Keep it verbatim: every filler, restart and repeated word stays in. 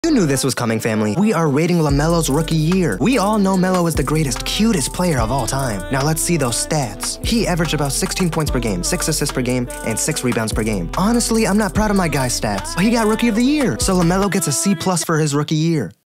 You knew this was coming, family. We are rating LaMelo's rookie year. We all know Melo is the greatest, cutest player of all time. Now let's see those stats. He averaged about sixteen points per game, six assists per game, and six rebounds per game. Honestly, I'm not proud of my guy's stats, but he got rookie of the year, so LaMelo gets a C plus for his rookie year.